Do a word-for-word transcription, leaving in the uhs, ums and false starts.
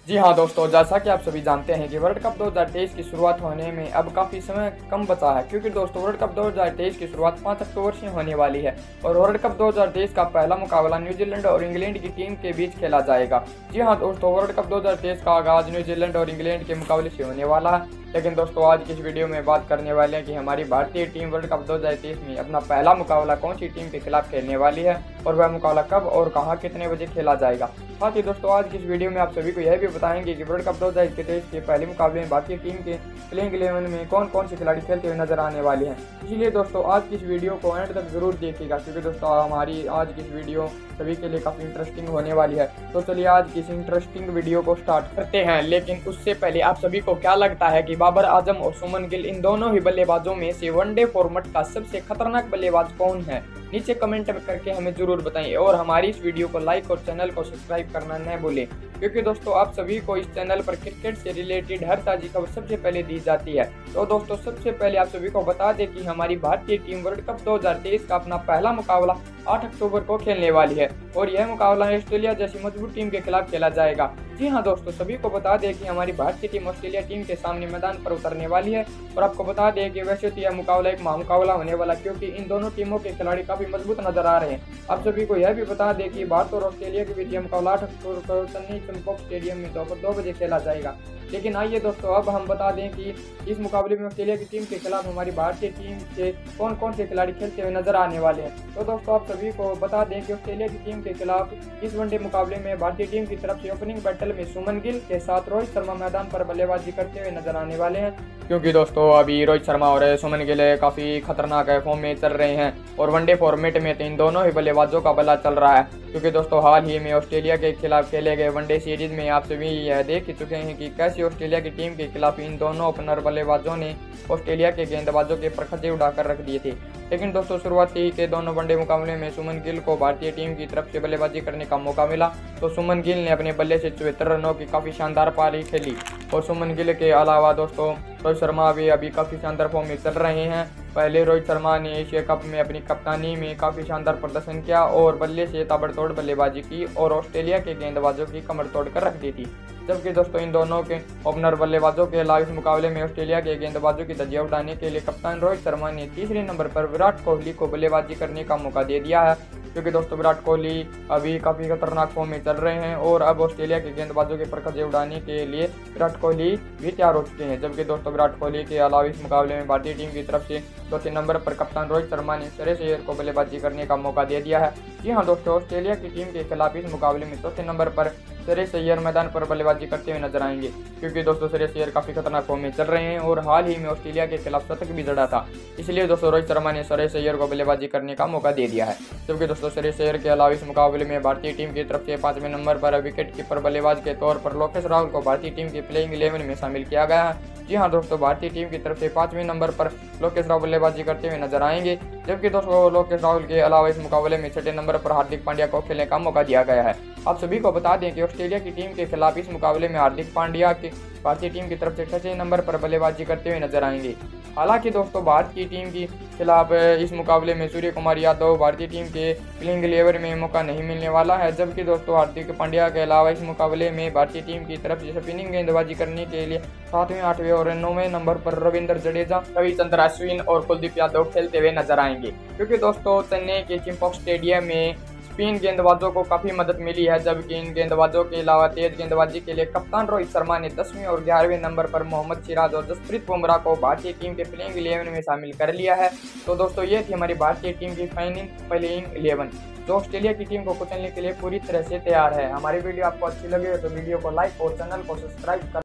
जी हाँ दोस्तों, जैसा कि आप सभी जानते हैं कि वर्ल्ड कप दो हज़ार तेईस की शुरुआत होने में अब काफ़ी समय कम बचा है, क्योंकि दोस्तों वर्ल्ड कप दो हज़ार तेईस की शुरुआत पाँच अक्टूबर से होने वाली है और वर्ल्ड कप दो हज़ार तेईस का पहला मुकाबला न्यूजीलैंड और इंग्लैंड की टीम के बीच खेला जाएगा। जी हाँ दोस्तों, वर्ल्ड कप दो हज़ार तेईस का आगाज न्यूजीलैंड और इंग्लैंड के मुकाबले से होने वाला है। लेकिन दोस्तों आज की इस वीडियो में बात करने वाले हैं कि हमारी भारतीय टीम वर्ल्ड कप दो हज़ार तेईस में अपना पहला मुकाबला कौन सी टीम के खिलाफ खेलने वाली है और वह मुकाबला कब और कहां कितने बजे खेला जाएगा। साथ ही दोस्तों आज की इस वीडियो में आप सभी को यह भी बताएंगे कि वर्ल्ड कप दो हज़ार तेईस के पहले मुकाबले में भारतीय टीम के प्लेइंग इलेवन में कौन कौन से खिलाड़ी खेलते हुए नजर आने वाले हैं। इसलिए दोस्तों आज की इस वीडियो को एंड तक जरूर देखिएगा, क्योंकि दोस्तों हमारी आज की इस वीडियो सभी के लिए काफी इंटरेस्टिंग होने वाली है। तो चलिए आज की इस इंटरेस्टिंग वीडियो को स्टार्ट करते हैं। लेकिन उससे पहले आप सभी को क्या लगता है कि बाबर आजम और सुमन गिल इन दोनों ही बल्लेबाजों में से वनडे फॉर्मेट का सबसे खतरनाक बल्लेबाज कौन है? नीचे कमेंट करके हमें जरूर बताएं और हमारी इस वीडियो को लाइक और चैनल को सब्सक्राइब करना न भूलें, क्योंकि दोस्तों आप सभी को इस चैनल पर क्रिकेट से रिलेटेड हर ताजी खबर सबसे पहले दी जाती है। तो दोस्तों सबसे पहले आप सभी को बता दें कि हमारी भारतीय टीम वर्ल्ड कप दो हज़ार तेईस का अपना पहला मुकाबला आठ अक्टूबर को खेलने वाली है और यह मुकाबला ऑस्ट्रेलिया जैसी मजबूत टीम के खिलाफ खेला जाएगा। जी हाँ दोस्तों, सभी को बता दें कि हमारी भारतीय टीम ऑस्ट्रेलिया टीम के सामने मैदान पर उतरने वाली है और आपको बता दें कि वैसे तो यह मुकाबला एक महामुकाबला होने वाला, क्योंकि इन दोनों टीमों के खिलाड़ी काफी मजबूत नजर आ रहे हैं। आप सभी को यह भी बता दें कि भारत और ऑस्ट्रेलिया के बीच यह मुकाबला आठ अक्टूबर को चेन्नई चंपॉक स्टेडियम में दोपहर दो बजे खेला जाएगा। लेकिन आइए दोस्तों अब हम बता दें कि इस मुकाबले में ऑस्ट्रेलिया की टीम के खिलाफ हमारी भारतीय टीम से कौन कौन से खिलाड़ी खेलते हुए नजर आने वाले हैं। तो दोस्तों आप सभी को बता दें कि ऑस्ट्रेलिया की टीम के खिलाफ इस वनडे मुकाबले में भारतीय टीम की तरफ से ओपनिंग बैटल में सुमन गिल के साथ रोहित शर्मा मैदान पर बल्लेबाजी करते हुए नजर आने वाले हैं, क्योंकि दोस्तों अभी रोहित शर्मा और सुमन गिल काफी खतरनाक फॉर्म में चल रहे हैं और वनडे फॉर्मेट में तो इन दोनों ही बल्लेबाजों का बल्ला चल रहा है। क्योंकि दोस्तों हाल ही में ऑस्ट्रेलिया के खिलाफ खेले गए वनडे सीरीज में आप सभी यह देख चुके हैं कि कैसे ऑस्ट्रेलिया की टीम के खिलाफ इन दोनों ओपनर बल्लेबाजों ने ऑस्ट्रेलिया के गेंदबाजों के परखचे उड़ाकर रख दिए थे। लेकिन दोस्तों शुरुआती के दोनों वनडे मुकाबले में सुमन गिल को भारतीय टीम की तरफ से बल्लेबाजी करने का मौका मिला, तो सुमन गिल ने अपने बल्ले से चौहत्तर रनों की काफी शानदार पारी खेली और सुमन गिल के अलावा दोस्तों रोहित शर्मा भी अभी काफी शानदार फॉर्म में चल रहे हैं। पहले रोहित शर्मा ने एशिया कप में अपनी कप्तानी में काफी शानदार प्रदर्शन किया और बल्ले से ताबड़तोड़ बल्लेबाजी की और ऑस्ट्रेलिया के गेंदबाजों की कमर तोड़ कर रख दी थी। जबकि दोस्तों इन दोनों के ओपनर बल्लेबाजों के अलावा इस मुकाबले में ऑस्ट्रेलिया के गेंदबाजों की धज्जियां उड़ाने के लिए कप्तान रोहित शर्मा ने तीसरे नंबर पर विराट कोहली को बल्लेबाजी करने का मौका दे दिया है, क्योंकि दोस्तों विराट कोहली अभी काफी खतरनाक फॉर्म में चल रहे हैं और अब ऑस्ट्रेलिया के गेंदबाजों के परखचे उड़ाने के लिए विराट कोहली भी तैयार हो चुके हैं। जबकि दोस्तों विराट कोहली के अलावा इस मुकाबले में भारतीय टीम की तरफ से चौथे नंबर पर कप्तान रोहित शर्मा ने श्रेयस अय्यर को बल्लेबाजी करने का मौका दे दिया है। जी हाँ दोस्तों, ऑस्ट्रेलिया की टीम के खिलाफ इस मुकाबले में चौथे नंबर पर श्रेयस अय्यर मैदान पर बल्लेबाजी करते हुए नजर आएंगे, क्योंकि दोस्तों श्रेयस अय्यर काफी खतरनाक फॉर्म में चल रहे हैं और हाल ही में ऑस्ट्रेलिया के खिलाफ शतक भी जड़ा था। इसलिए दोस्तों रोहित शर्मा ने श्रेयस अय्यर को बल्लेबाजी करने का मौका दे दिया है। जबकि दोस्तों श्रेयस अय्यर के अलावा इस मुकाबले में भारतीय टीम की तरफ से पांचवें नंबर पर विकेट कीपर बल्लेबाज के तौर पर लोकेश राहुल को भारतीय टीम के प्लेइंग इलेवन में शामिल किया गया है। जी हाँ दोस्तों, भारतीय टीम की तरफ से पांचवें नंबर पर लोकेश राहुल बल्लेबाजी करते हुए नजर आएंगे। जबकि दोस्तों लोकेश राहुल के अलावा इस मुकाबले में छठे नंबर पर हार्दिक पांड्या को खेलने का मौका दिया गया है। आप सभी को बता दें कि ऑस्ट्रेलिया की टीम के खिलाफ इस मुकाबले में हार्दिक पांड्या की भारतीय टीम की तरफ से छठे नंबर पर बल्लेबाजी करते हुए नजर आएंगे। हालांकि दोस्तों भारत की टीम के खिलाफ इस मुकाबले में सूर्य कुमार यादव भारतीय टीम के प्लेइंग इलेवन में मौका नहीं मिलने वाला है। जबकि दोस्तों हार्दिक पांड्या के अलावा इस मुकाबले में भारतीय टीम की तरफ से स्पिनिंग गेंदबाजी करने के लिए सातवें आठवें और नौवें नंबर पर रविंद्र जडेजा, रविचंद्र अश्विन और कुलदीप यादव खेलते हुए नजर आएंगे, क्योंकि दोस्तों चेन्नई के चिंपॉक स्टेडियम में स्पिन गेंदबाजों को काफी मदद मिली है। जबकि इन गेंदबाजों के अलावा तेज गेंदबाजी के लिए कप्तान रोहित शर्मा ने दसवें और ग्यारहवें नंबर पर मोहम्मद सिराज और जसप्रीत बुमराह को भारतीय टीम के प्लेइंग इलेवन में शामिल कर लिया है। तो दोस्तों ये थी हमारी भारतीय टीम की फाइनल प्लेइंग इलेवन, जो ऑस्ट्रेलिया की टीम को कुचलने के लिए पूरी तरह से तैयार है। हमारी वीडियो आपको अच्छी लगी हो तो वीडियो को लाइक और चैनल को सब्सक्राइब कर